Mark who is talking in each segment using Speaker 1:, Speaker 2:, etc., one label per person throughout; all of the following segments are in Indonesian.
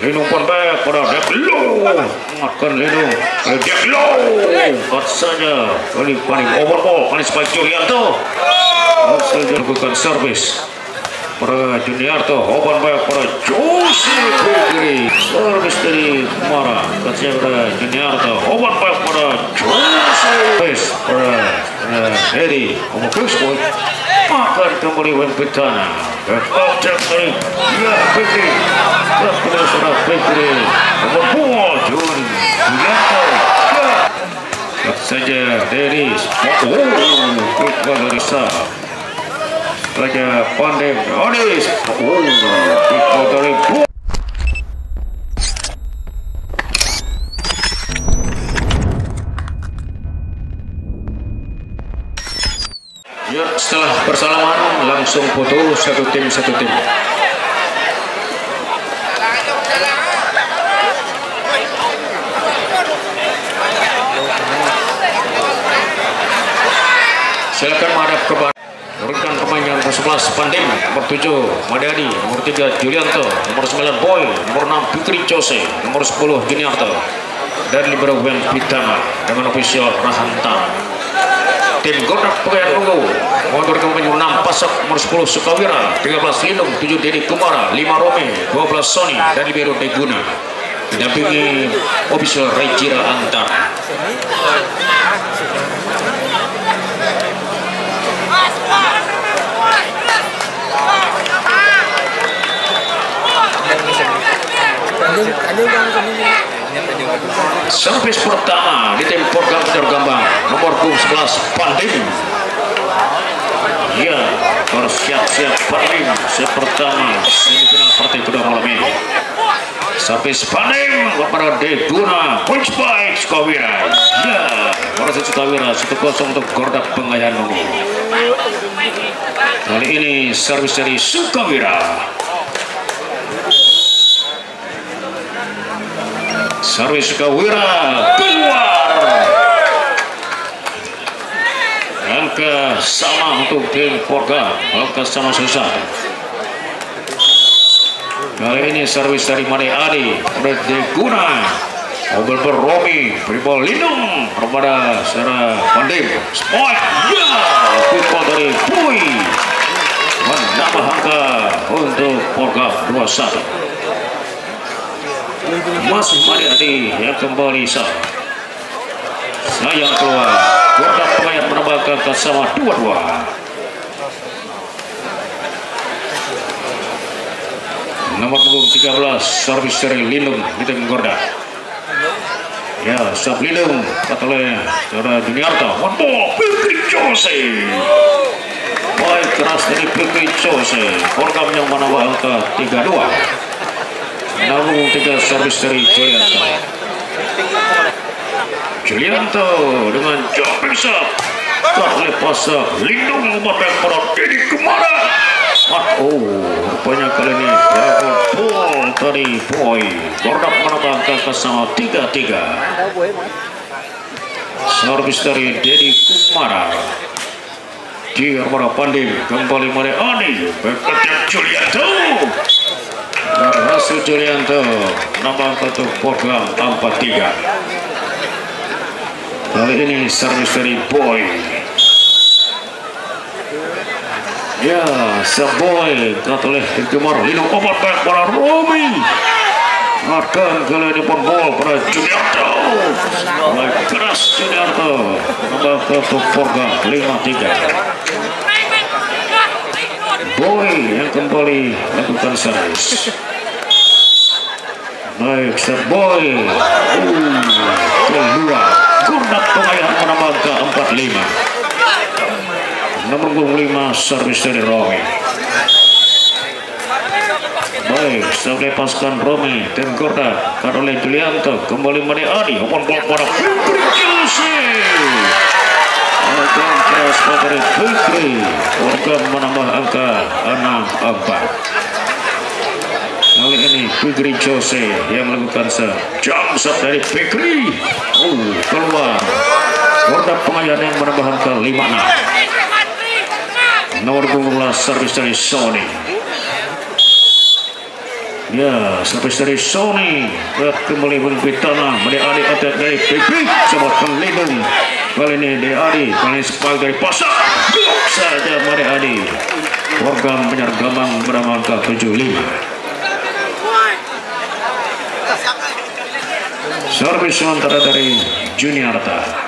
Speaker 1: Lindung pun baik pada Deklo. Makan Lindung. Deklo. Cut saja. Kali paling overball. Kali Spike Julianto. Saja lakukan servis. Para Juniarto. Open baik pada Josi Fikri. Servis dari Mara. Katanya pada Juniarto. Open baik pada Josi. Pada Hedi. Omong Kingsboy. Makan kembali Wempitana. Objek dari ya Fikri. Kepada saudara Fikri. Nomor 2 Julianto. Lihat saja Deris. Kita dari sah. Raja Pandem Anis. Kita dari ya, setelah bersalaman langsung foto satu tim. Silakan menghadap ke barat. Berikan pemain yang nomor 11 Pandem, nomor 7 Madani, nomor 3 Julianto, nomor 9 Boy, nomor 6 Fikri Jose, nomor 10 Juniarto, dan libero Wempitana dengan ofisial Rahanta. Tim Gordak Pegawai Ungu mengatur pemain 6 Pasak, nomor 10 Sukawira, 13 Lindung, 7 Dedi Kumara, 5 Rome, 12 Sony, dan libero Deguna. Didampingi ofisial Rejira Antar. Servis pertama di tim program Gambang nomor 11 Pandem. Ya, bersiap-siap Pandem pertama semifinal partai kedua malam ini. Servis Pandem kepada Deguna, punch by Sukawira. Ya, Morasi Sukawira 1-0 untuk Gordak Pengayaan Ungu. Kali ini servis dari Sukawira. Servis Sukawira keluar. Angka sama untuk tim Porga. Angka sama susah. Kali ini servis dari Made Adi. Deguna. Mobil Romi. Pribol Lindung. Kepada Sarah Pandem. Spike. Ya. Pukul dari Pui. Menambah angka untuk Porga 2-1. Masih Made Adi yang kembali sah. Sayang keluar. Gordak Pengayat menambahkan angka sama 2-2. Nomor 13 servis dari Lindung di tim Gordak. Ya, sub Lindung oleh saudara Juniarto. One ball Fikri Jose. Baik keras dari Fikri Jose. Program yang menambah angka 3-2. Namun 3 servis dari Julianto dengan jumping shot. Oleh pasang Lindung memotong perut Dedi Kumara. Rupanya kali ini ball dari Boy. Gordak menambah angka sama 3-3. Servis dari Dedi Kumara. Di armada Pandem kembali Made Adi. Berketiak Julianto. Berhasil Julianto nambah untuk program 4-3. Kali ini servis dari Boy. Ya, Boy oleh Kemar Lindung obat baik pada Romi. Akan kali ini pun ball pada Juniarto. Baik keras Juniarto nambah untuk program 5-3. Boy yang kembali lakukan servis. Baik, Boy keluar. Gordak Pengayaan menambah ke 4-5. Nomor 5 servis dari Romi. Baik, lepaskan Romi dan Gordak oleh Julianto. Kembali Made Adi. Open ball pada Fikri Jose. Akan keras dari Fikri. Program menambah angka 6-4. Kali ini Fikri Jose yang melakukan jump shot dari Fikri. Keluar. Gordak Pengayaan yang menambah angka 5-6. Nomor 12 servis dari Sony. Ya, servis dari Sony. Kembali berpitana. Made Adi attack dari Pipi. Sebutkan Lidung. Kali ini De Adi. Kali ini spike dari Pasak. Blok saja Made Adi. Program penyergaman bernama angka 75. Servis sementara dari Juniarta.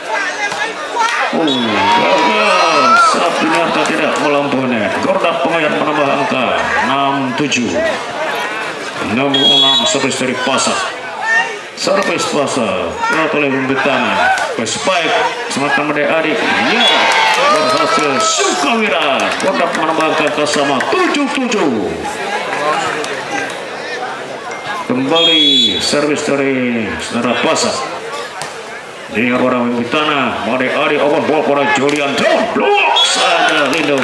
Speaker 1: Gagal. Saat Juniarta tidak melampaui. Gordap Pengayat menambah angka 67. 66 servis dari Pasak. Servis Pasak oleh Bintana ke spike semacam Made Adi. Ya, berhasil Sukawira. Gordap menambah angka sama 77. Kembali servis dari saudara Pasak. Di orang Bintana Made Adi open ball pada Julianto. Blok saja Lindung.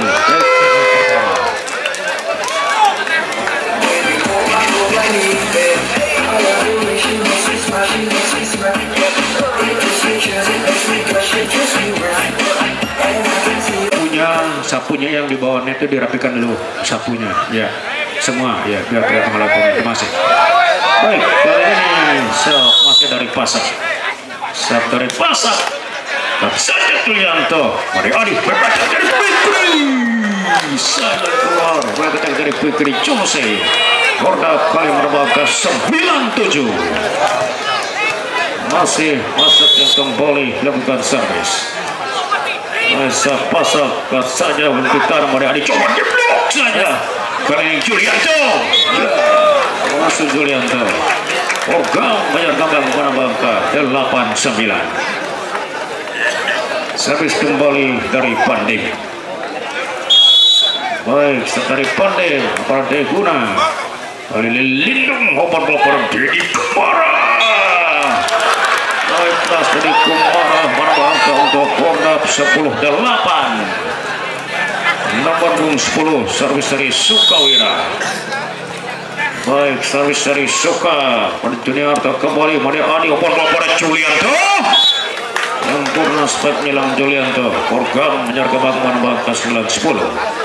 Speaker 1: Sapunya yang di bawahnya itu dirapikan dulu sapunya ya semua ya biar tidak melakukan masih baik. Kali ini masih dari Pasak dari Pasak saja Julianto. Made Adi berbaca dari Fikri saja keluar berbaca dari Fikri Jose. Korda kali merebak 97. Masih Pasak yang kembali lakukan servis. Pasak saja Bintana Made Adi coba diblok saja. Kali ini Julianto. Masuk Julianto. Program penyergaman menambah angka 89. Servis kembali dari Panding. Baik, dari Panding pada Guna. Kali ini Lindung open ball pada Dedi Kumara. Naik kelas Dedi Kumara menambah angka untuk Gordap 10-8. Nomor 10 servis dari Sukawira. Baik, servis dari Suka pada Juniarto kembali Made Adi open ball pada Julianto. Yang purna spike nilang Julianto. Program menyergap menambah angka 9-10.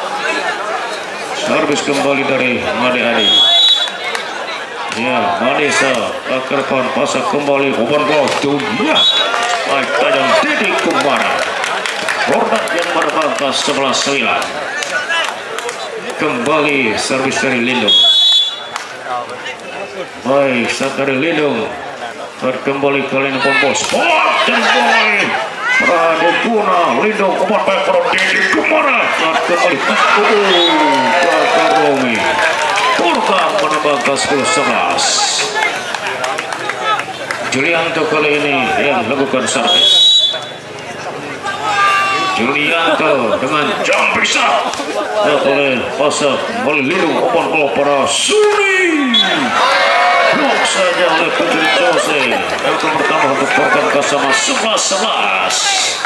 Speaker 1: Servis kembali dari Made Adi. Ya, Madesa ke depan Pasak kembali open ball dunia. Baik, tajam Dedi Kumara. Gordap yang menambah angka 11-9. Kembali servis dari Lindung. Baik, saat dari Lindung kembali kali ini open ball spot dan boy Pradeguna. Lindung open ball pada Dedi Kumara. Saat kembali Romi. Program menambah angka 10-11. Julianto kali ini yang lakukan servis. Julianto dengan jam pisah oleh Pasak melindung open ball pada Suni. Blok saja oleh Putri Jose. Yang pertama untuk program sama 11-11.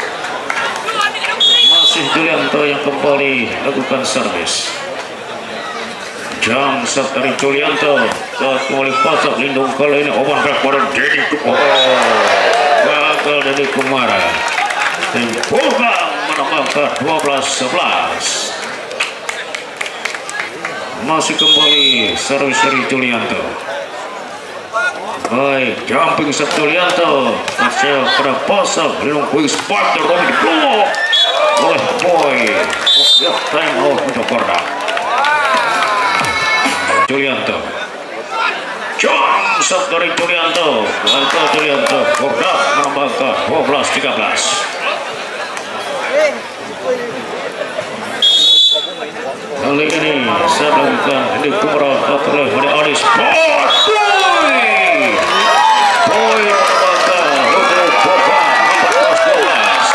Speaker 1: Masih Julianto yang kembali lakukan servis. Jam set dari Julianto saat kembali Pasak Lindung kali ini open ball pada Dedi Kumara. Gagal Dedi Kumara. Dan program menambah 12-11. Masih kembali servis dari Julianto. Baik, jumping set Julianto. Masih pada Pasak Lindung quick spike dan Romi diblok oleh Boy. Time out untuk Korda. Julianto. Jump shot dari Julianto. Langkah Julianto. Korda menambah ke 12-13. Kali ini saya lakukan di Kumara oleh Made Adi spot. Boy menambah ke untuk program 14-12.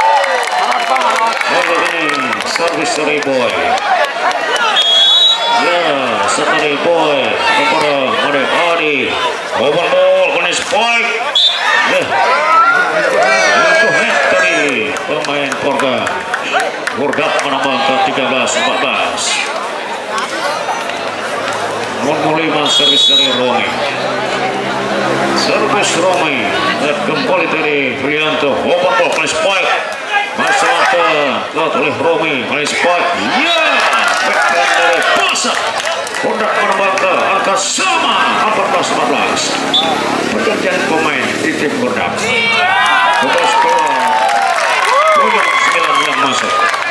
Speaker 1: Kali ini servis dari Boy. Ya, sekali Boy kepada Made Adi open ball kena spike. Ya, untuk net dari pemain Korda. Gordap menambah ke 13-14. Nomor 5 servis dari Romi. Servis Romi dan kembali dari Julianto open ball kena spike. Masalah oleh Romi kena spike. Ya, dari Pasak Kodak Merbangka angka sama 14-14. Pergantian pemain di tim Kodak. Bebas keluar 9 yang masuk.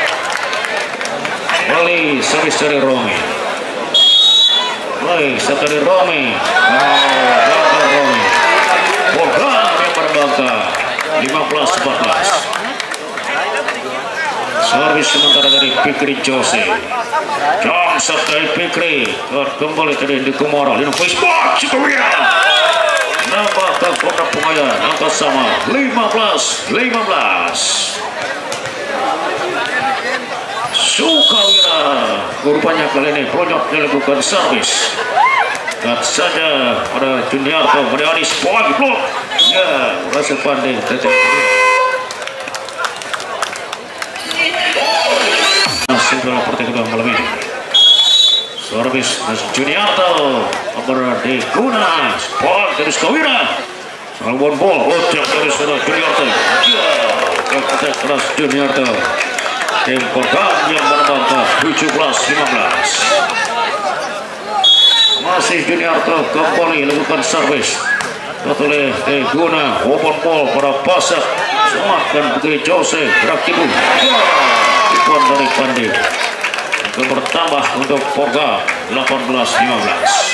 Speaker 1: Kembali servis dari Romi. Baik, dari Romi. Belakang Romi. Bogan yang Merbangka 15-14. Servis sementara dari Fikri Jose. Jongsak dari Fikri. Kembali tadi di Kumara. Lino Facebook Cikawira. Nambah ke Kodak Pemayan. Angka sama 15-15. Sukawira. Rupanya kali ini Projok dilakukan servis. Lihat saja pada Juniarto. Pada Anis poin blok. Ya, rasa pandai. Singgah seperti kedua malam ini. Servis Juniarto berada guna sport dari Skawira. Salbon bol ojek dari Juniarto. Ya, kita keras Juniarto. Tim Kodak yang Merbangka 17-15. Masih Juniarto kembali lakukan servis. Oleh guna open ball pada Pasak. Semakan Fikri Jose gerak tibu. Ikon dari Pandi yang bertambah untuk Porga 18-15.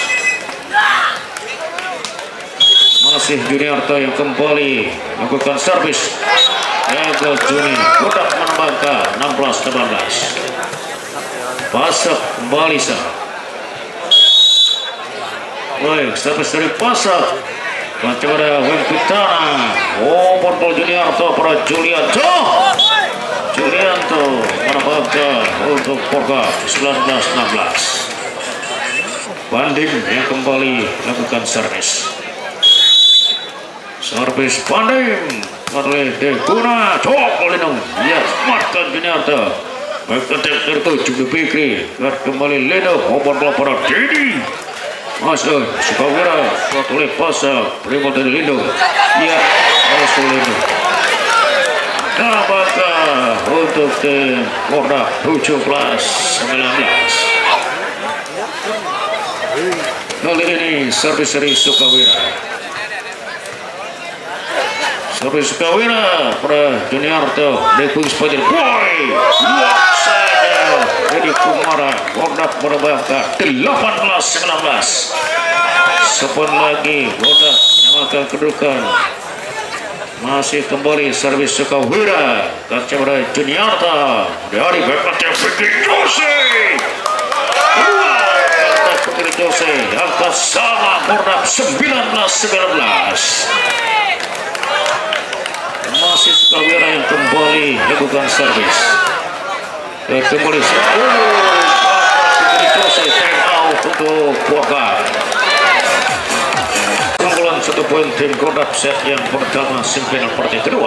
Speaker 1: Masih Juniarto yang kembali melakukan servis. Ego Juni Kodak Merbangka 16-18. Pasak kembali sah. Baik, servis dari Pasak. Baca pada Wempitana. Open ball Juniarto pada Julianto Merbangka untuk Porga 19-16. Banding yang kembali lakukan servis. Servis Banding oleh Deguna. Cok Lindung. Ya, smartkan Juniarto. Baik ketik tertuju di Fikri. Kembali Lindung. Open ball pada Didi. Masuk Sukawira. Oleh Pasak. Primo dari Lindung. Ya, masuk Lindung. Merbangka untuk tim Kodak 17-19. Kali ini servis dari Sukawira. Servis Sukawira pada Juniarto. Dekung Spider Boy. Luak saja dari Kumara. Kodak Merbangka 18-19. Sepon lagi Kodak menyamakan kedudukan. Masih kembali servis Sukawira. Kaca pada Juniarto. Dari backnya Fikri Jose. Fikri Jose. Angka sama Kodak 19-19. Masih Sukawira yang kembali lakukan servis. Kembali Fikri Jose. Time out untuk Porga. Keunggulan 1 poin tim Kodak set yang pertama semifinal partai kedua.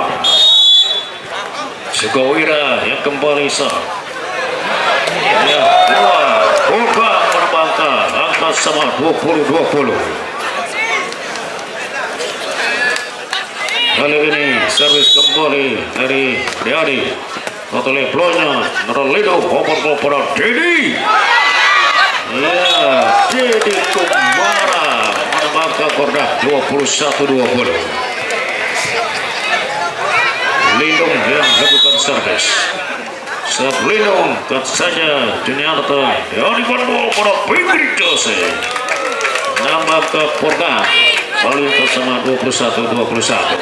Speaker 1: Sukawira yang kembali sah. Ya, Porga Merbangka angka sama 20-20. Kali ini servis kembali dari Deadi. Oleh Blonya Nerlido open ball pada Didi. Ya, Didi Kumara Merbangka Kodak 21-20. Lindung yang lakukan servis. Lindung cut saja Juniarto. Deadi ball pada Fikri Jose. Nambah ke Porga. Balik bersama 21-21.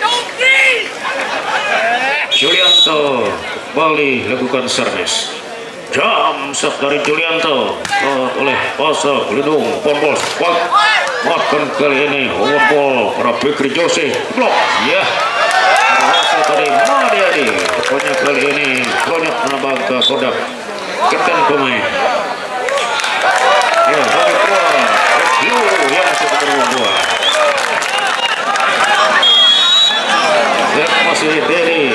Speaker 1: Julianto kembali lakukan servis. Jam dari Julianto oleh Pasak Lindung. Ball squad. Makan kali ini ball pada Fikri Jose. Blok. Ya. Rasa tadi Mariadi. Pokoknya kali ini banyak Merbangka Kodak. Kapten pemain. Ya, bagi keluar. Yang masih keteruan dua. Masih Dedi.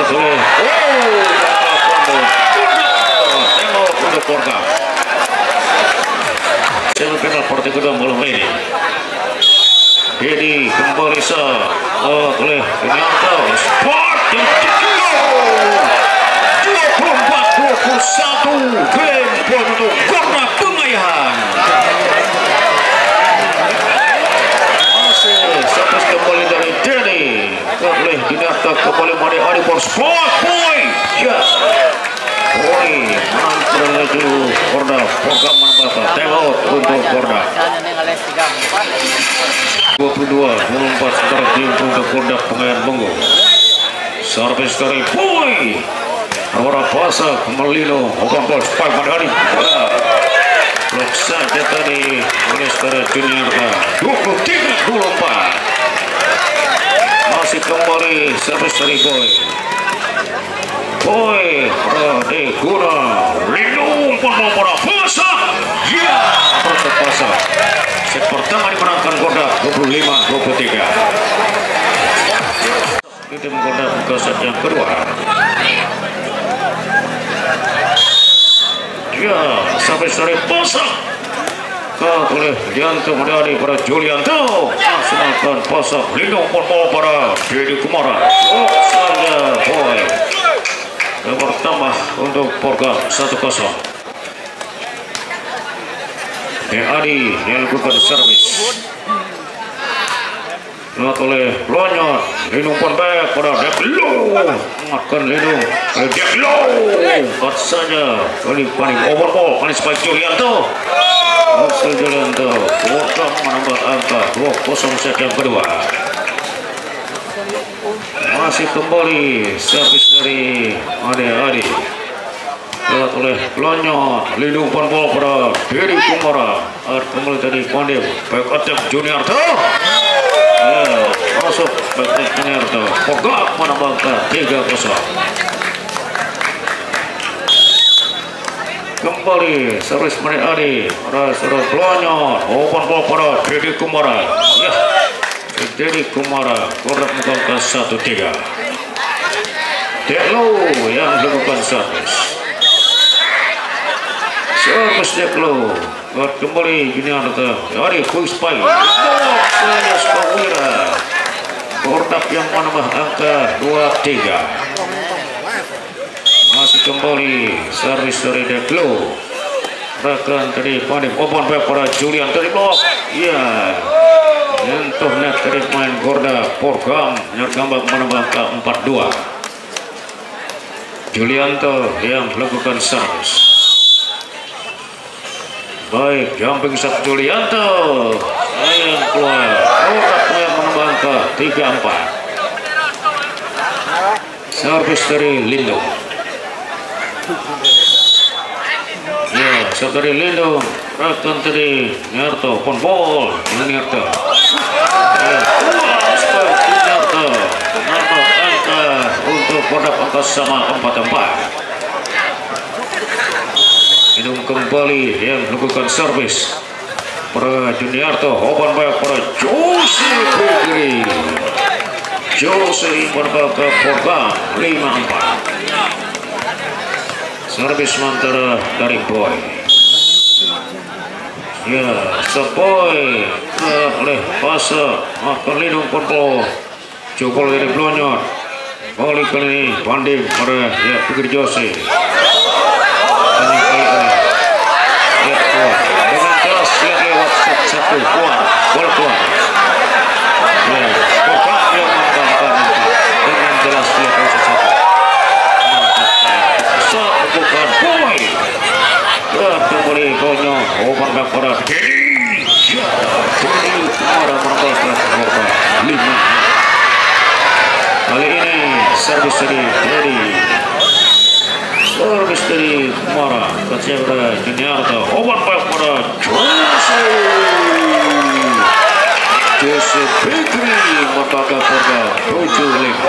Speaker 1: Tengok untuk Porga. Semifinal partai kedua malam ini. Dedi kembali sah oleh Juniarto. Sport yang 24-20. 21 game point untuk Gorda Pengayahan. Masih servis kembali dari Denny. Oleh Dinata kembali Made Adi for sport boy. Ya. Boy, menang laju Gorda program menambah time out untuk Gorda. 22-24 sekarang game untuk Gorda Pengayahan Benggo. Servis dari Boy. Awara pasa kembali lo. Open ball spike Made Adi. Blok saja tadi oleh saudara Junior 23-24. Masih kembali servis dari Boy. Boy de guna lindung pada pasa. Ya, proses pasa. Set pertama dimenangkan Gorda 25-23. Kita menggoda ke set yang kedua. Ya, sampai sore pasang oleh Julianto Madani pada Julianto melaksanakan pasang lindung bola pada Deddy Kumara. Saja Boy bertambah untuk program 1-0. Adi yang lakukan servis oleh Blonyot, lindung pun baik pada Deklo, makan lindung Deklo, kat saja kali panik overball, panik spike Julianto. Hasil Julianto, program menambah angka 2-0 set yang kedua. Masih kembali servis dari Adi. Lihat oleh Blonyot, lindung pun bola pada Deddy Kumara. Kembali tadi Pandem, baik attack Juniorto. Ya, masuk baik Juniorto. Pogak menambah angka 3-0. Kembali servis dari Adi. Sudah Blonyot, open ball pada Deddy Kumara. Ya, Deddy Kumara korek angka 1-3. Deklo yang melakukan servis. Servis Deklo. Kembali Juniorto. Adi quick spike. Saya Spawira. Gorda yang menambah angka 2-3. Masih kembali servis dari Deklo. Bahkan tadi Pandem open back pada Julian tadi blok. Ya. Nyentuh net tadi main Gorda program nyergambak menambah angka 4-2. Julianto yang melakukan servis. Baik, jumping shot Julianto. Sayang keluar. Gorda yang menambah angka 3-4. Servis dari Lindung. Ya, servis dari Lindung. Rakan tadi Nyarto pun ball Nyarto. Ya, spike Nyarto. Menambah angka untuk Gorda angka sama 4-4. Lindung kembali yang melakukan servis pada Juniorto. Open back pada Jose Pegri. Jose berbalik ke program 5-4. Servis sementara dari Boy. Ya, Boy oleh fase makan lindung purple. Cukul dari Blonyot. Balik kali ini banding pada ya Pegri Jose. Dengan kelas yang lewat satu keluar, bola keluar. Ya, Gorda yang menambahkan dengan jelas dia lewat satu. Saat bukan Boy. Ya, kembali Blonyot. Open back pada Deddy. Ya, Deddy Kumara menambahkan Gorda 5. Kali ini servis dari Deddy. Servis dari Kumara kecil pada Juniorto. Open back pada Jose Pegri membaga Gorda 7-5.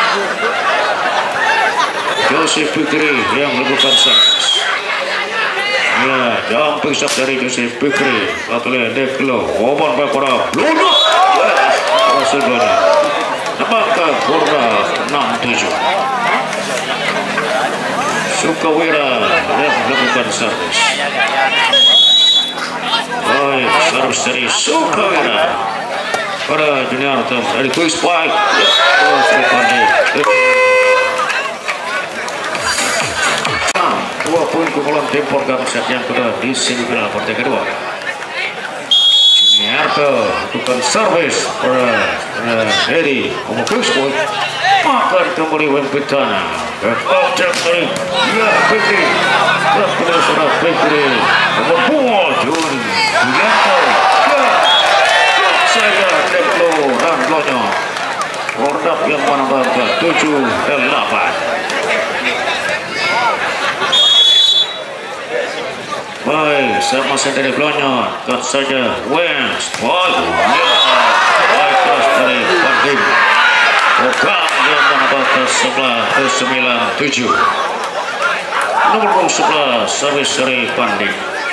Speaker 1: Jose Pegri yang melakukan servis. Ya, jumping shot dari Jose Pegri oleh Deklo. Open back pada Blonyot. Ya, hasil Blonyot. Membaga Gorda 6-7. Sukawira yang melakukan servis. Baik, servis dari Sukawira pada Juniorto dari quick spike. 2 poin keunggulan tim program set yang kedua di semifinal partai kedua. Juniarto lakukan servis pada Hedi Omokris point, makan kembali Wempitana objek dari Fikri kepada surat Fikri nomor 2 Juniarto saya Deklo dan Glonyo Ordap yang menambah ke 7-8. Baik, sama dari Glonyo cut saja Wens ball baik keras dari Pandim Okang yang menambah ke 9-7. Nomor 11 servis dari Pandim.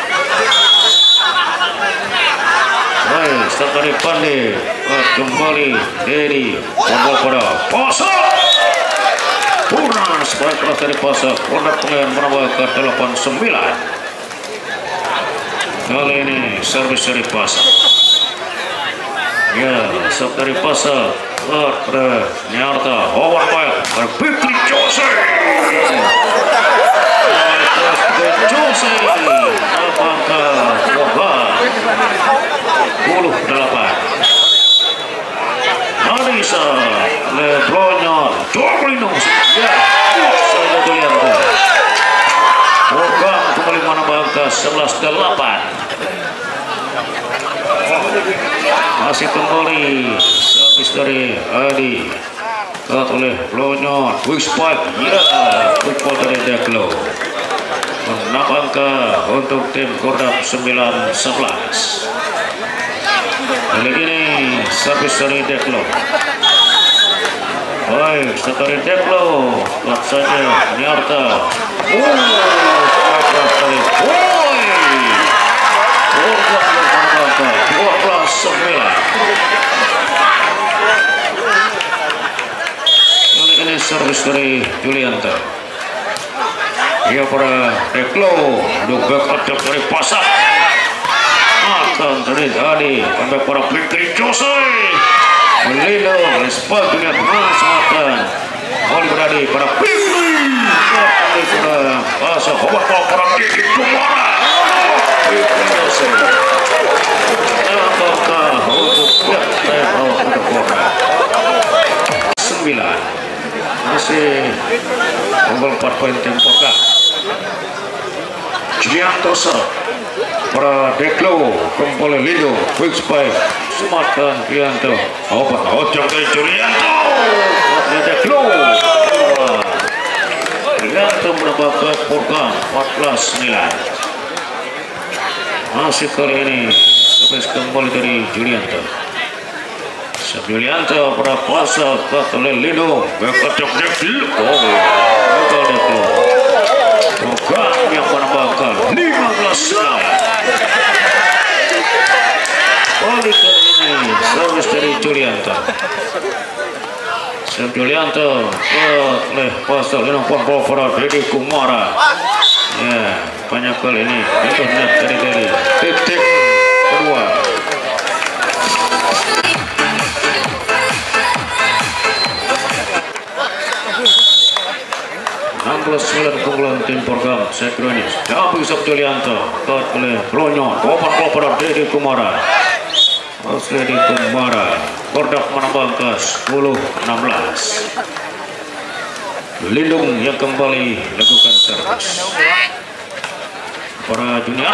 Speaker 1: Baik, start dari Pandim kembali Dedi bola pada pasang Purnas baik keras dari pasang Ordap pemain menambah ke 8-9. Kali ini servis dari pasar. Ya, servis dari pasar. Pada Nyarta, Howard Baik, Fikri Jose. Jose, apakah Wabah 10-8. Anissa, Lebronyo, Jorlinos. Ya, saya lihat. Program kembali menambah angka 11-8. Masih kembali servis dari Adi cut oleh Blonyo quick spike ya quick ball dari Deklo menambah angka untuk tim Kordap 9-11. Kali ini servis dari Deklo. Baik, setelah Deklo cut saja Nyarta sekali Kordap menambah angka 12-9. Kali ini servis dari Julianto. Ia pada Deklo juga attack dari pasar akan dari Adi sampai para Fikri Jose melindung respon dunia selatan oleh berada pada Fikri sudah pasang obat para Diki Kumara Fikri Jose apakah untuk untuk Kora 9 masih unggul 4 poin tim Kora. Julianto para Deklo kembali Lido quick spike semakan Julianto obat ojok dari Julianto Deklo Julianto mendapatkan program 14-9. Masih kali ini servis kembali dari Julianto. Julianto pada pasal cut oleh Lido berkacau Deklo gagal Deklo program yang menambahkan 15-9. Kali ini servis dari Julianto. Julianto oleh pasal Lido para Didi Kumara. Ya, banyak kali ini itu net dari titik kedua. 16-9 keunggulan tim program Sekronis. Tapi Julianto cut oleh Blonyo obat pada Didi Kumara. Didi Kumara Kordap menambah ke 10-16. Lindung yang kembali lakukan servis para junior.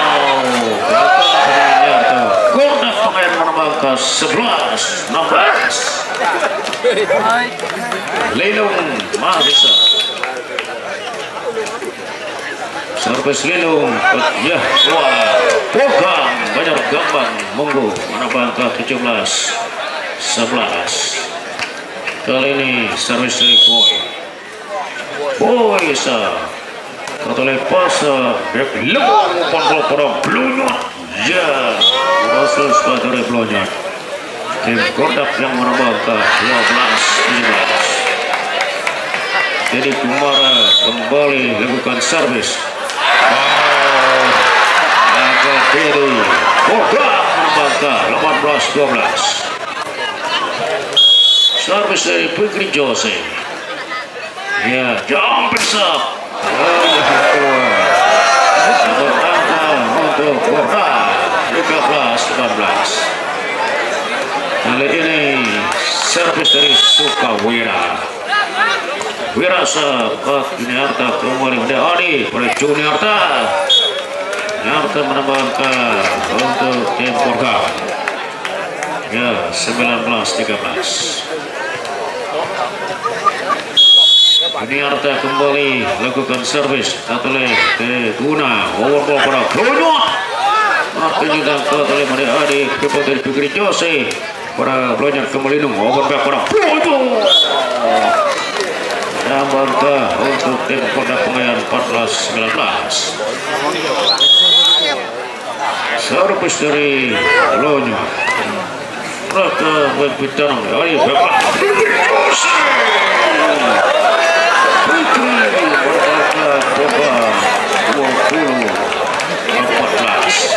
Speaker 1: Kordap pemain menambah ke 11-16. Lindung masih servis Lindung ya wah program banyak gampang monggo menambah angka 17-11. Kali ini servis dari Boy katoleh pasa Deklo para Blonyo ya proses dari Blonyo tim Kordap yang menambah angka 12-15. Jadi Kumara kembali lakukan servis. Didi Kordap menambah 18-12. Servis dari Fikri Jose. Ya, jump up Untuk Borda 13-19. Kali ini servis dari Sukawira. Wirasa ke Juniarta kembali Adi oleh Juniarta. Juniarta menambahkan untuk tim Borga. Ya 19-13. Juniarta kembali lakukan servis oleh Teguna. Overball pada Blonyot. Artinya dapat oleh Adi kepada dari Fikri Jose. Para Blonyot kembali nung overback pada Blonyot. Bangka untuk tim Kodam Pengayan 14-19. Servis dari Blonyot. Raka berbicara dari Bapak Fikri berkata Bapak 20-14.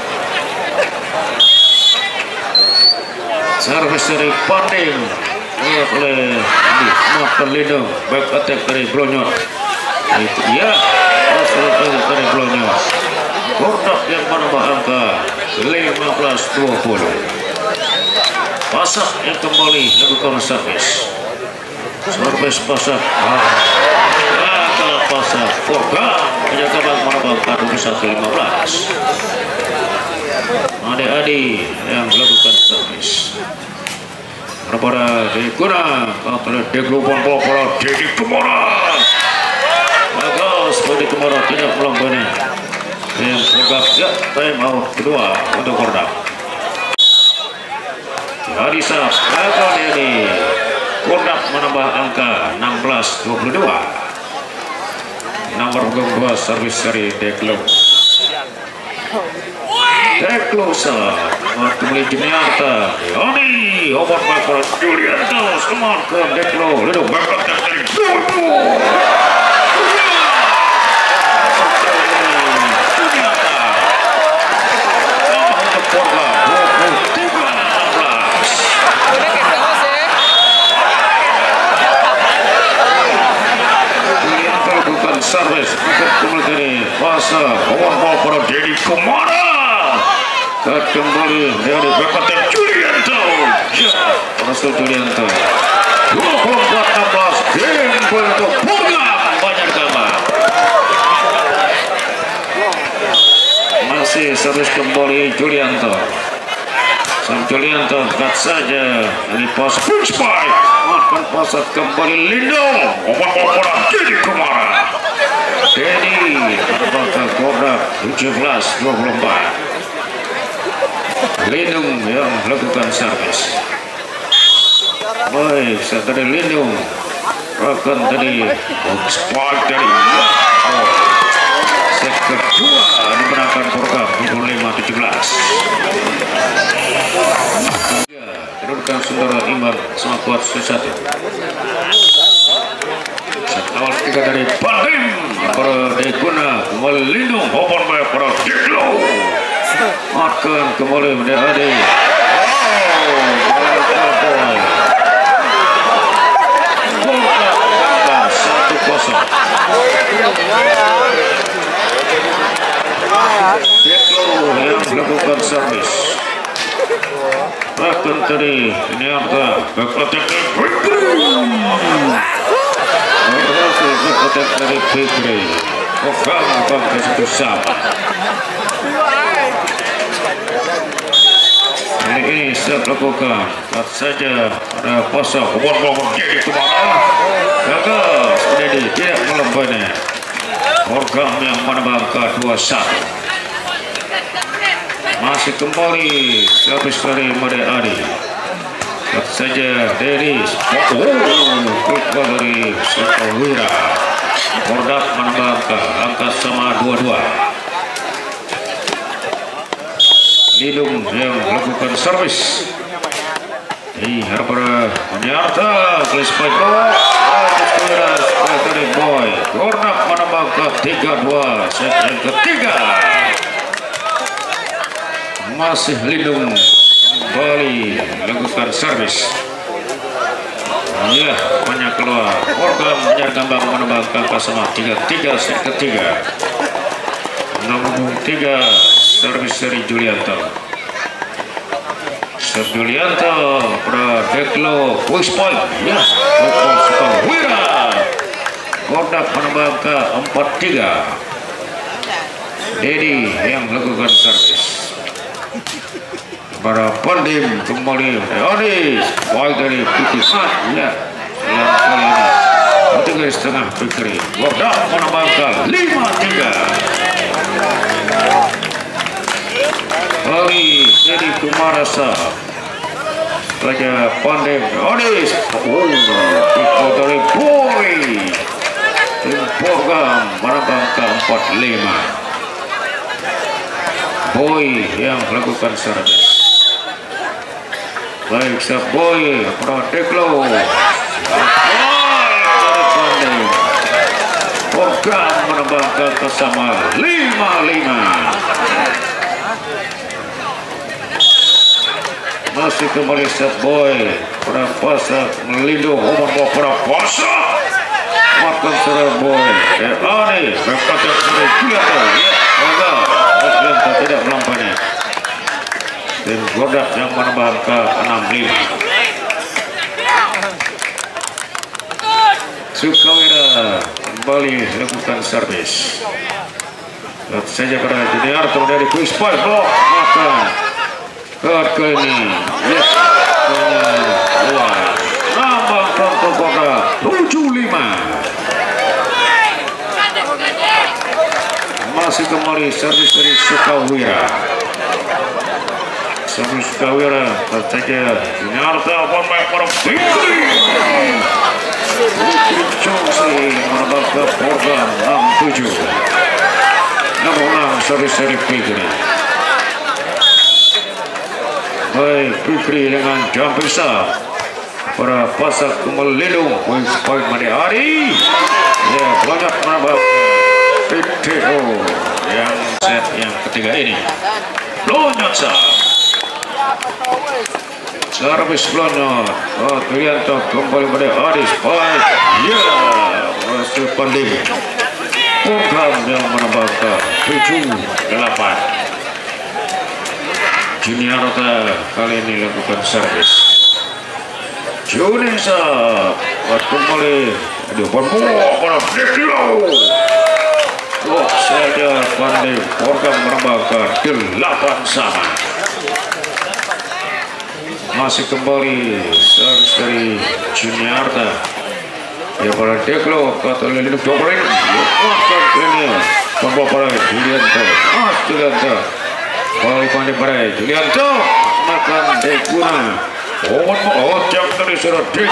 Speaker 1: Servis dari Panding oleh Marcelino, back attack dari Blonyot. Itu dia hasil dari Blonyot. Kordak yang menambah angka 15-20. Pasak yang kembali lakukan servis. Servis pasak. Gagal pasak. Kordak menjaga menambah angka 21-15. Adi yang melakukan servis. Pada Deguna atau Deglupon bola Dedi Kemara. Bagus Dedi Kemara tidak melambani. Yang tegak ya time out kedua untuk Korda. Hadisa gagal ini. Korda menambah angka 16-22. Nomor 2 servis dari Deglo. Deklosa kembali Juniarta. Ani obat bakal Julianto semua ke Deklo. Lalu bakal dari Juniarta. Untuk Borga 23-16. Julianto bukan servis untuk kembali dari fase obat bakal Dedi Kemara. Kembali dari Bapak Julianto. Masuk Julianto 24-16. Game untuk Borga. Banyak gambar. Masih servis kembali Julianto. Sang Julianto cut saja dari pos Spike. Makan pasat kembali Lindung. Obat-obatan Dedi Kemara. Dedi apakah Borga 17-24. Lindung yang melakukan servis. Baik, dari Lindung akan dari Spike dari set kedua dimenangkan Borga 25-17. Teruskan saudara Imam sama kuat sesat. Set awal ketiga dari Pandim para Deguna kembali Lindung open by para Deglo. Makan kembali menjadi satu kosong. Deklo yang melakukan servis. Bahkan tadi ini harga berkotek dari Fikri. Bukan ke sama. Ini siap lakukan saja ada pasang bola Dedi Kemara. Gagal Dedi tidak melambani. Borga yang menambah angka 21. Masih kembali servis dari Made Adi. Saja Dedi klik dari Sukawira. Borga menambah angka sama 22. Lindung yang melakukan servis. Para Juniarta Klis Paiko dari Boy Gornak menambah ke 3-2 set yang ketiga. Masih Lindung kembali melakukan servis. Ya, banyak keluar program menyergambang menembak angka sama 3-3 set ketiga. Nomor 3 servis dari Julianto. Julianto pada Deklo push point ya, Deklo Sukawira kodak menembak ke 4-3. Dedi yang melakukan servis pada Pandim kembali Anis baik dari Putih ya, dalam kali ini 3 setengah Fikri kodak menembak ke 5-3. Kali Dedi Kumarasa Raja Pandem Anis ikut dari Boy tim program menembak ke 4-5. Boy yang melakukan servis baik Boy pada Deklo program menembak ke sama 5-5. Masih kembali Boy pada pasak melindung umur pada pasak makan serang Boy Ani berkata sudah Julianto ya agak Julianto tidak melampaunya tim Godak yang menambah ke 6-5. Sukawira kembali lakukan servis lihat saja pada Junior dari quiz point blok makan kali ini yes nambah untuk Godak 7-5. Masih kembali servis dari Sukawira. Servis Sukawira saja Nyarta pemain para Fikri. Fikri Chongsi menambah ke program 6-7. Nomor 6 servis dari Fikri. Baik Fikri dengan jumping shot para pasak melindung poin Made Ari. Ya banyak menambah PTO yang set yang ketiga ini. Blonyot servis Blonyot Julianto kembali pada Adis baik ya masih Pandim program yang menambah ke 7-8. Juniorta kali ini lakukan servis Junisa kembali dipermuak pada Deklo. Oh saja Pandim program menambah ke 8 sama. Masih kembali servis dari Juniorta ya pada Deklo kata lelindung coba ini makan ini membawa pada Julianto Julianto kali Pandim pada Julianto makan Dekuna jam dari surat Dek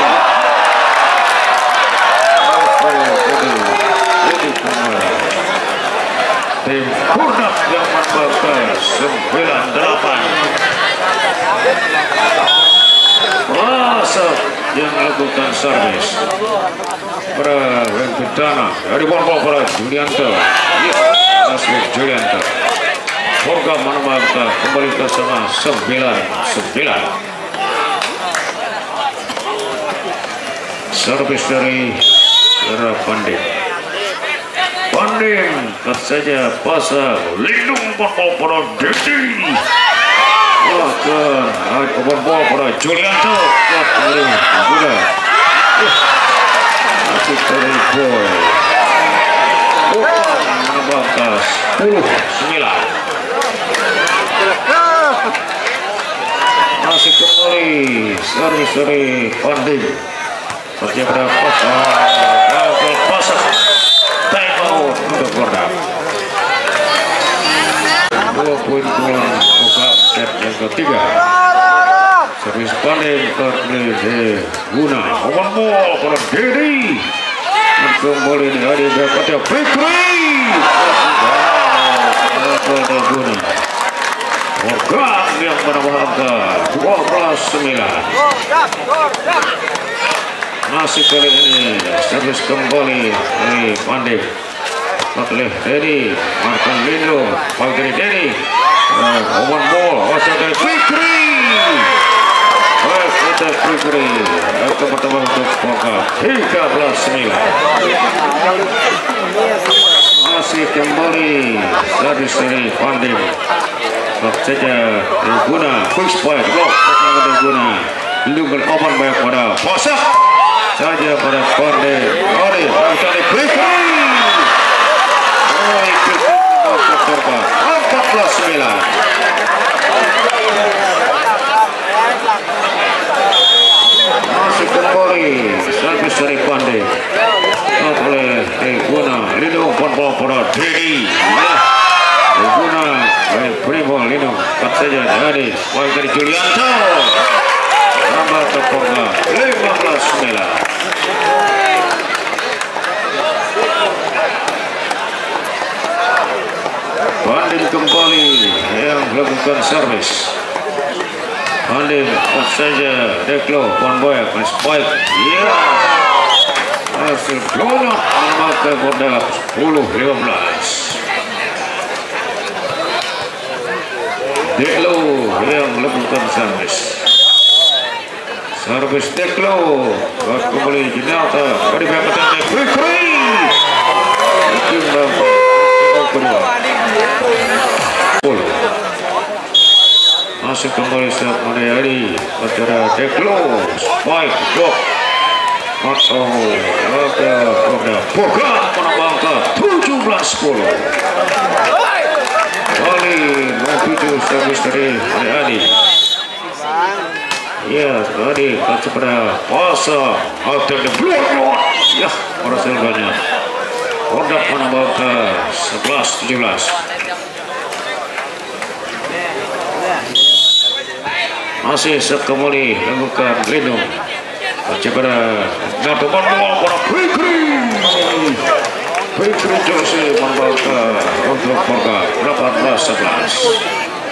Speaker 1: tim Godak yang membakar 9-8. Masa yang melakukan servis pada Wengkutana dari bola pada Julianto asli Julianto program menambah kembali ke sama 9-9. Servis dari Pandim saja pasang lindung pada Dedi bahkan bola pada Julianto juga masih dari Boy menambah ke 10-9. Masih kembali servis dari Pandim saja pada pasang time out untuk Godak 2 poin pulang buka set yang ketiga. Servis Pandim ke Guna open ball pada Dedi kembali dari dapatnya Fikri pada Guna program yang menambah ke 12-9. Masih kali ini servis kembali dari Pandim oleh Dedi makan lindung baik dari Dedi open ball dari Fikri baik kita Fikri pertama untuk membangkang 13-9. Masih kembali servis dari Pandim. Saja Guna quick spike blok Guna lindungan open baik pada Pasak saja pada Pandim. Ori mencari Fikri. 14-9. Masih kembali servis dari Pandai oleh Guna lindung bola pada Dedi Guna baik Primo lindung kat saja dari baik dari Julianto tambah tepungnya 15-9. Pandim kembali yang melakukan servis. Pandim saja Deklo Bonboy spike. Ya. Hasil donat memakai modal 10-15. Deklo yang melakukan servis. Servis Deklo kembali Jinata dari belakang Fikri. Kedua masih kembali saat menayari antara Deklo spike blok atau ada Boga menambahkan 17-10 kali menuju servis dari Adi. Ya tadi kepada pasang atau the blok ya berhasil banyak. Boga menambahkan 11-17. Masih sekembali lakukan lindung kepada Natoban bola pada Fikri Jose membawa untuk Boga 18-11.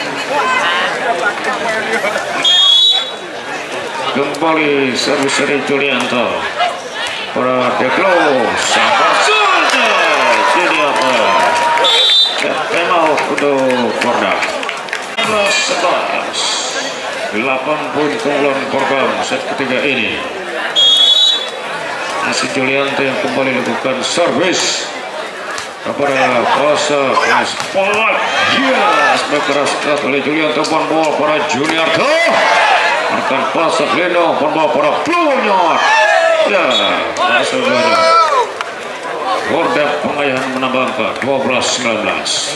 Speaker 1: Kembali servis dari Julianto pada Deklo sabar saja jadi apa tema untuk Boga 11-11. 8 poin keunggulan program set ketiga ini. Masih Julianto yang kembali lakukan servis kepada Pasa Spot. Yes, berkeras oleh Julianto bola para Juniorto. Akan Pasa Leno bola para Plunyor. Ya, masuk banyak. Bordak pengayahan menambahkan 12-19.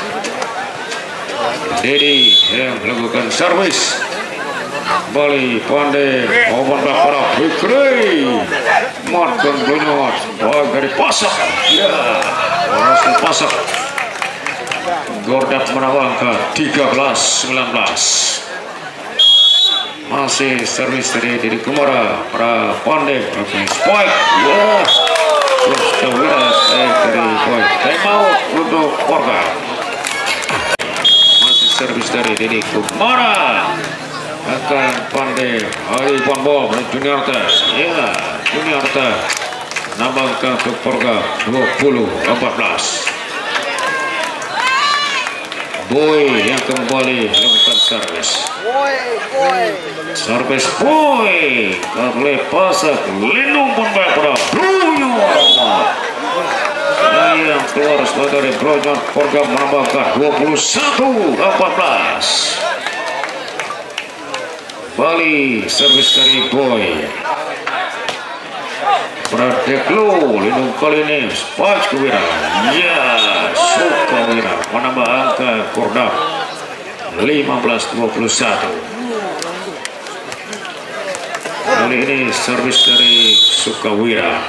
Speaker 1: Dedi yang melakukan servis. Bali Pandai open back para Fikri Markan Blunyor baik dari Pasak ya harus Pasak Gordak menawangkan 13-19. Masih servis dari Didi Kumara para Pandai spike ya terus kewiras dari point time out untuk Boga. Masih servis dari Didi Kumara akan Pandai hari Bonbol Juniorta ya Juniorta nambahkan ke Boga 20-14. Boy yang kembali melakukan servis Boy oleh Pasak lindung pun pada Blunyor yang keluar dari Blunyor. Boga menambahkan 21-14. Bali servis dari Boy pada Deklo lindung kali ini spike Kewira ya Sukawira menambah angka Gordak 15-21. kali ini servis dari Sukawira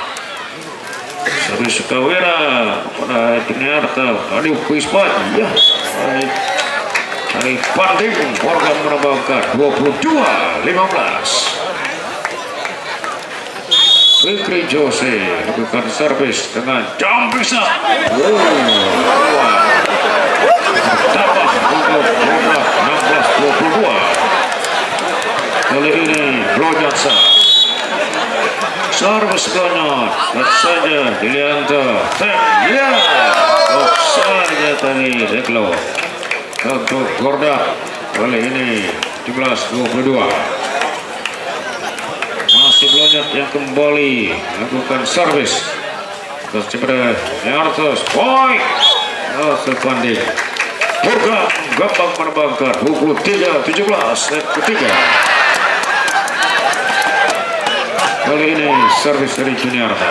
Speaker 1: pada Juniorta tadi spike ya dari Pandim. Boga menambahkan 22-15. Fikri Jose lakukan servis dengan jump bisa tambah untuk Boga 16-22. kali ini Blunyor servis Blunyor saja Julianto ya saja tadi Deklo untuk Gordak kali ini 17-22. Masih masih Blonyot yang kembali melakukan servis kepada Yartos Boy Sepanding program gampang menembakkan 23-17 set ketiga. Kali ini servis dari Juniarta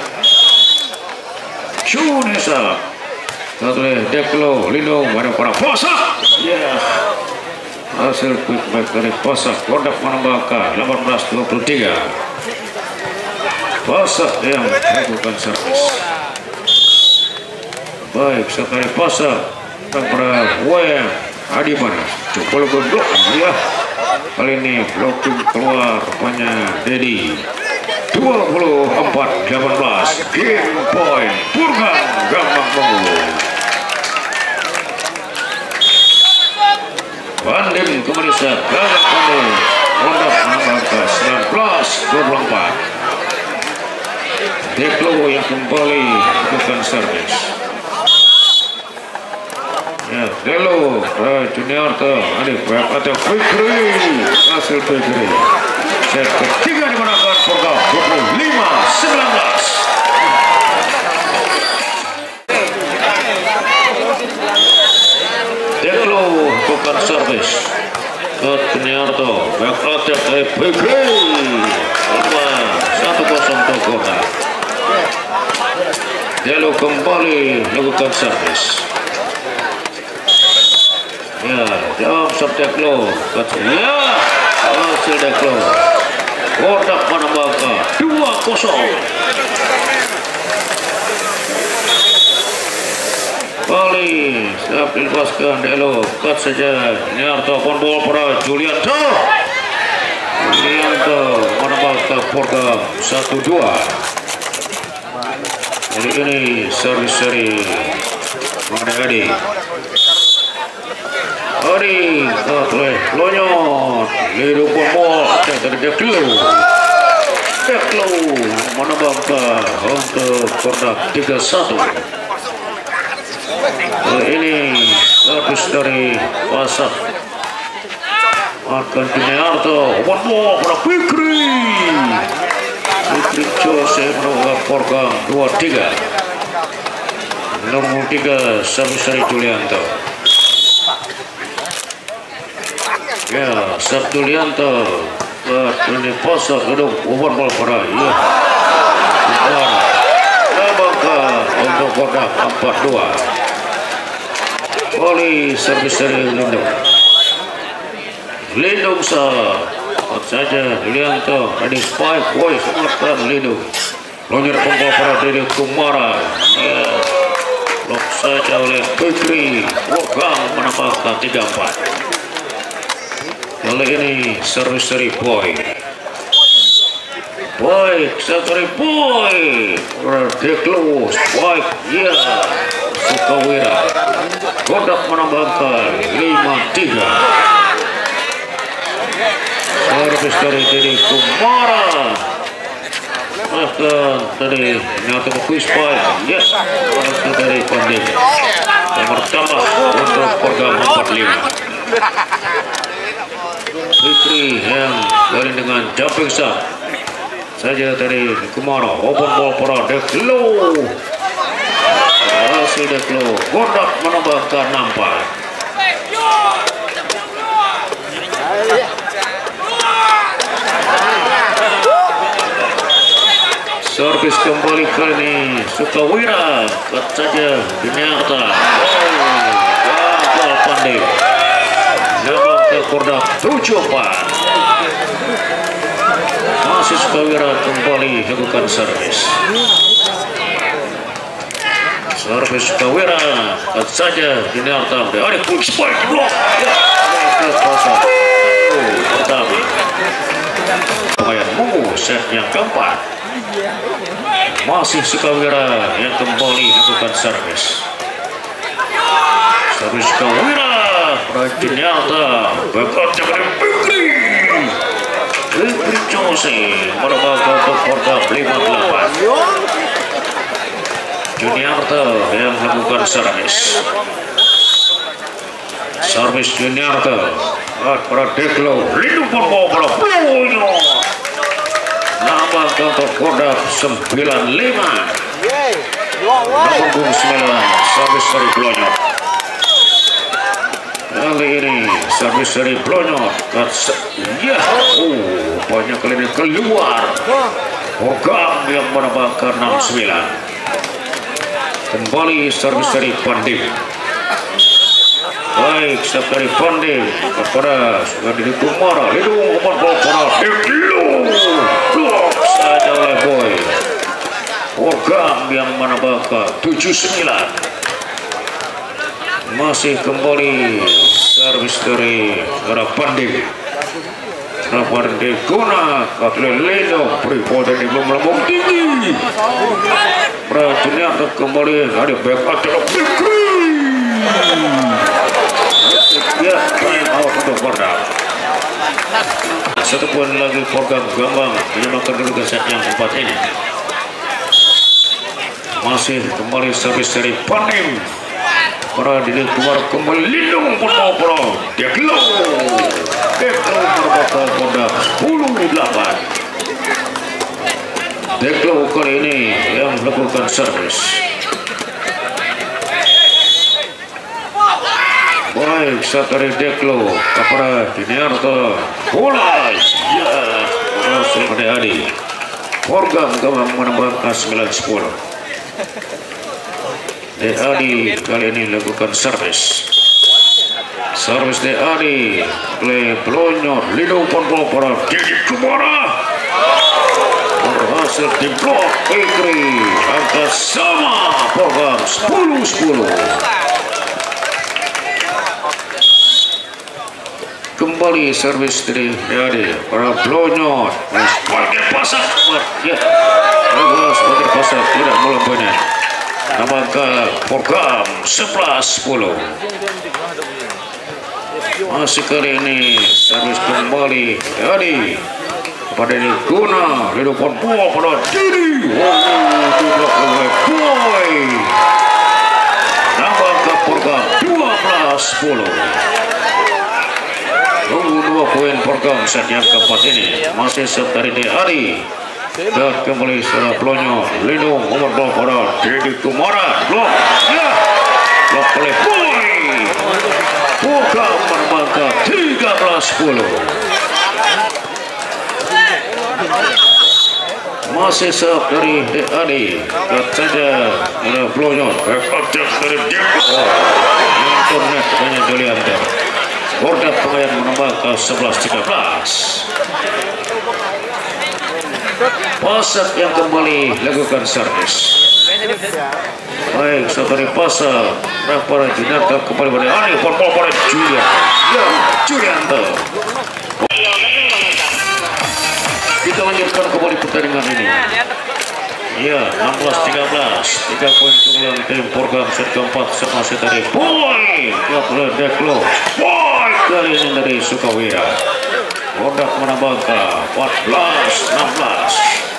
Speaker 1: Junesa oleh Deklo Lino pada para Posak ya. Hasil quick back dari Posak Kordak menambahkan 18-23. Posak yang melakukan servis. Baik sekali Posak pada WM Adiman coba blok ya. Kali ini blocking keluar rupanya Dedi 24-18 game point Burhan gampang bangun. Pandim kembali set gagal Pandim Honda menambahkan 19-24. Deklo yang kembali melakukan servis ya. Delo Juniarta adik back atau Fikri hasil Fikri set ketiga dimenangkan program 25-19. Deklo bukan servis ke Juniarta back attack dari Fikri 1-0 untuk Kota. Delo kembali melakukan servis ya. Jawab Deklo ya. Hasil Deklo Kordak menambahkan 2-0. Kali siap dilepaskan Delo cut saja. Juniarta pun bola pada Julianto menambahkan program 1-2. Jadi ini servis dari Adi oleh Blonyot Liru pun bola dari Deklo menambahkan untuk Kordak 3-1. Ini servis dari Wasak akan Juniarta one more pada Fikri Jose menambahkan program 2-3. Nomor 3 servis dari Julianto ya. Servis Julianto ini Posak duduk umur bola pada ya. Menambahkan untuk Kordak 4-2. Kali servis dari Lindung saja Julianto tadi spike boy sematkan Lindung Lonyer pembawa para dari Kumara ya. Blok saja oleh Fikri Wogang menambahkan 3-4. Kali ini servis dari Boy sekali Boy Deklo spike ya. Sukawira Kordak menambahkan 5-3. Servis dari Dedi Kumara dari Nyata Kuis Pai ya. Dari Pandim yang bertambah untuk program 45. Fikri yang dari dengan jumping shot saja dari Kumara open ball para Deklo. Hasil Deklo Kordak menambahkan 4. Servis kembali kali ini Sukawira cut saja Juniarta gagal Pandim gagal ke Kordak 7-4. Masih Sukawira kembali lakukan servis Sukawira cut saja Juniarta ada quick spike block pertama lumayan mungu set yang keempat. Masih Sukawira yang kembali lakukan servis Sukawira Juniarta berkata kepada Fikri Jose merebak untuk Kordak 58. Juniarta yang melakukan servis Juniarta pada Deklo Lindung pun bawa pada Blonyot untuk kodak 95. Nomor punggung 9 servis dari Blonyot. Kali ini servis dari Blonyot. Ya, banyak kali ini keluar. Program yang menambahkan 69. Kembali servis dari Pandim. Baik, servis dari Pandim kepada Sugandini Kumara. Lidung umpan bola para Deklo. Blok saja oleh Boy. Program yang menambahkan 79. Masih kembali servis dari arah Pandim. Lawan Deguna Katleleno Pripodan di belum melambung tinggi. Rajinnya kembali ada back adalah Fikri. Ya, time out untuk Wardah. Satu poin lagi program Gambang menyamakan dulu set yang keempat ini. Masih kembali servis dari Pandim. Para diri keluar kembali lindung pun mau pro Deklo merupakan kodak 10-8. Deklo kali ini yang melakukan servis. Baik, saat dari Deklo kepada Diniarto bola ya berhasil pada Adi. Program Gambang menambahkan 9-10. Adi kali ini lakukan servis. Servis Adi oleh Blonyot. Lido pun bola para Didi Kumara berhasil diblok Fikri. Angka sama program 10-10. Kembali servis dari Adi para Blonyot. Sebagai pasang ya, sebagai pasang tidak mulai banyak. Nambahkan program 11-10. Masih kali ini servis kembali Adi kepada Diguna. Hidupan bola pada Didi. Diblok oleh Boy. Nambahkan program 12-10. Tunggu 2 poin program set yang keempat ini. Masih set dari Adi. Dan kembali setelah Blonyot. Lindung nomor bola pada Didi Kumara. Blok ya, blok oleh Boy. Buka menambahkan 13-10. Masih serve dari Adi. Dan saja oleh Blonyot. Backup dari Didi. Yang turnet banyak Julianto. Border pemain menambahkan 11-13. Pasat yang kembali lakukan servis. Baik, setelah pasat para Junarto kembali pada Ani bola pada Julianto. Ya, Julianto. Kita lanjutkan kembali pertandingan ini. Ya, 16-13. 3 poin keunggulan tim program set keempat masih dari Boy. Deklo. Boy kali ini dari Sukawira. Bordak menambahkan 14-16.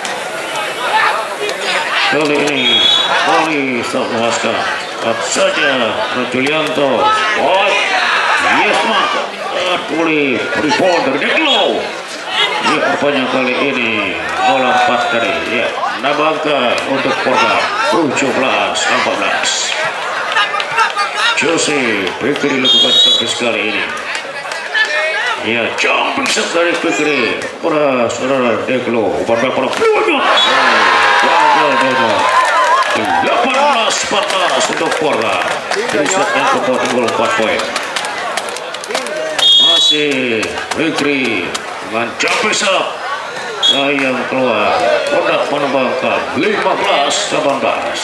Speaker 1: Kali ini Bali terluaskan saja Julianto. Yes mak boleh rebound dari Deklo. Ya, rupanya kali ini bola 4 dari ya nambahkan untuk program 17-14. Jose Fikri lakukan servis kali ini. Ya, jumping set dari Fikri pada saudara Deklo. Pada Blonyot. Gagal Blonyot. 18-14 untuk program. Dari set yang keempat unggul 4 poin. Masih Fikri dengan jumping set yang keluar. Kodak menambahkan 15-18.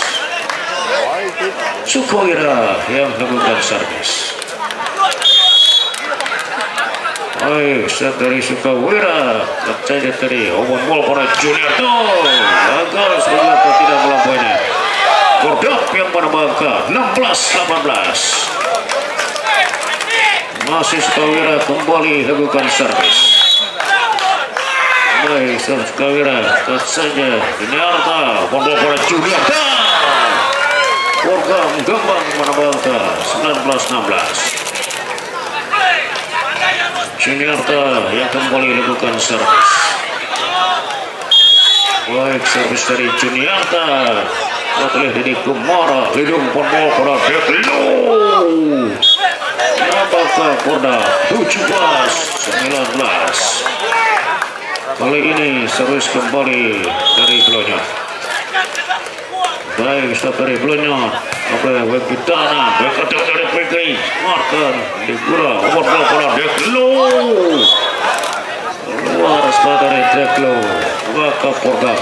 Speaker 1: Sukawira yang melakukan servis. Baik, set dari Sukawira. Saja tadi open ball pada Julianto. Gagal Julianto tidak melampauinya. Kodak yang menambahkan 16-18. Masih Sukawira kembali lakukan servis. Baik, Sukawira saja Diniarto. Open ball pada Julianto. Program Gambang menambahkan 19-16. Diniarto yang kembali lakukan servis. Baik, servis dari Juniarta. Oleh Dedi Kumara, Lidung Ponpol pada Deklo. Apakah Korda 17-19. Kali ini servis kembali dari Blonyot. Baik, stop dari Blonyot. Oke, Wekitana, Wekitana dari Fikri. Markan di Gura, umur bola pada Deklo. Luar setelah dari Deklo. Maka Korda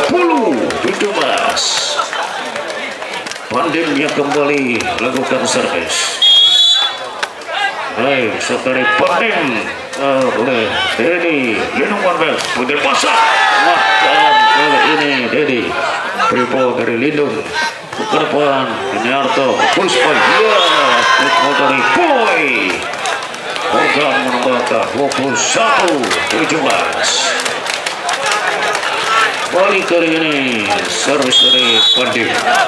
Speaker 1: 20-17. Pandim yang kembali lakukan servis. Baik, sekali Pandim oleh Dedi Lindung Wanbel putih pasang. Makan kali ini Dedi Pripo dari Lindung ke depan Juniarto Puspa ya dari Boy. Program menambahkan 21-17. Balik kali ini servis dari Pandim.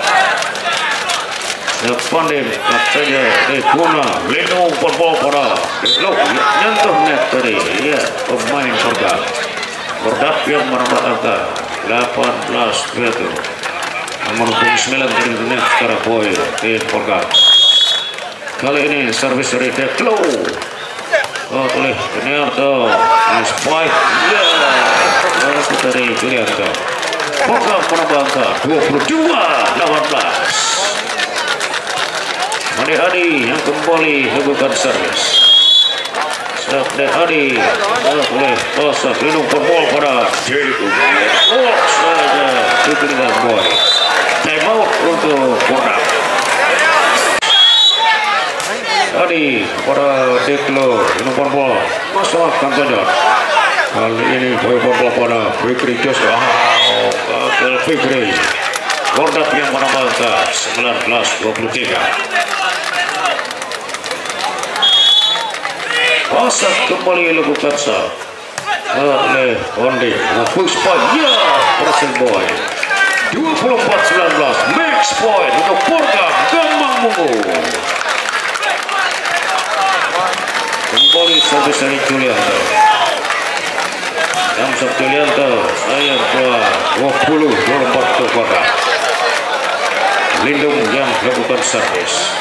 Speaker 1: Pandim saja di guna Lindung Ponpol pada nyentuh net tadi ya pemain Korda yang menambah angka 18-20 nomor 9 dari net sekarang Boy di Korda. Kali ini servis dari Deklo oleh Juniarto spike ya dari Juniarto. Korda menambah angka 22-18. Made Adi yang kembali lakukan servis. Made Adi oleh pasang Lindung Ponpol pada Jericho. Saja diberikan Boy. Time out untuk Korda. Adi pada Deklo Lindung Ponpol masalah kantornya. Kali ini Boy Ponpol pada Fikri Joshua. Fikri. Korda yang menambah angka 19-23. Pasang kembali lakukan sah oleh Ondi Puspa ya berhasil Boy 24-19 max point untuk Korda Gambang Mungu. Kembali servis dari Julianto yang Julianto sayang keluar 20-24 untuk Korda. Lindung yang lakukan servis.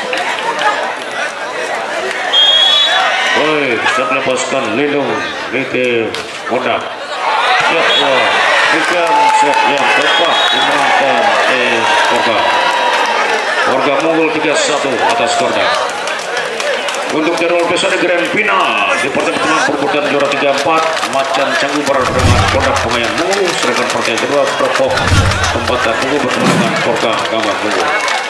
Speaker 1: Baik, bisa melepaskan Lindung di Korda. Bukan set yang tepat dimenangkan Korda. Korda unggul 3-1 atas Korda. Untuk jadwal besok di Grand Final di pertemuan perebutan juara 3-4 Macan Canggu berhadapan dengan Korda Pengayang Mungu, sedangkan pertandingan kedua Prepok tempatan Mungu bertemu dengan Korda Gambang Mungu.